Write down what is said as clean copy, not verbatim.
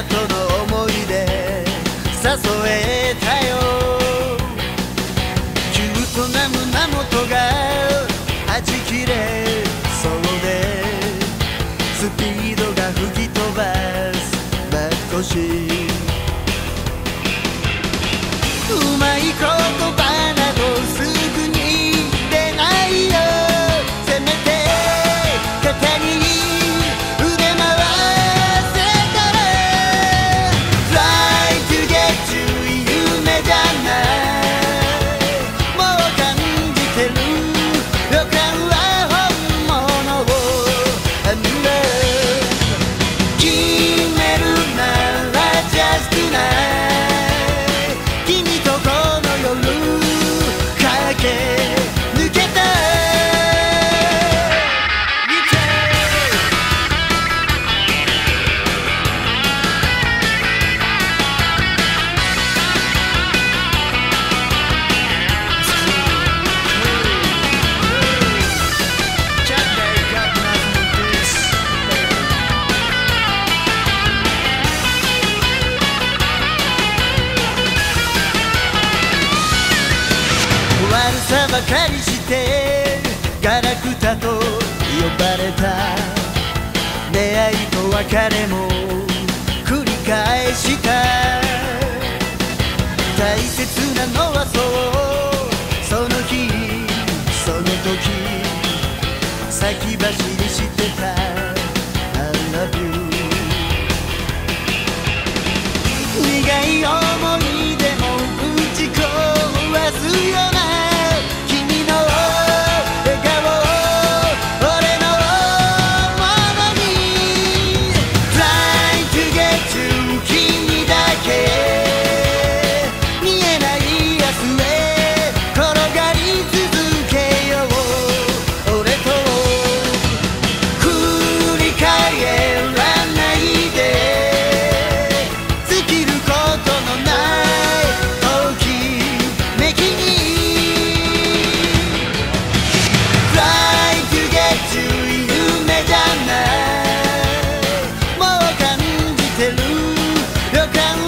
との思い出誘えたよ。キュートな胸元がはじきれそうで、スピードが吹き飛ばすバッコシうまい言葉などすぐに出ないよ。せめて肩に腕回せたら Try to get you 夢じゃない。もう感じてる予感は本物を決めるなら Just tonight 君とこの夜駆け抜けた悪さばかりしてガラクタと呼ばれた。出会いと別れも繰り返した。大切なのはそうその日その時先走りしてた I love you。 苦い思い出も打ち壊すような予感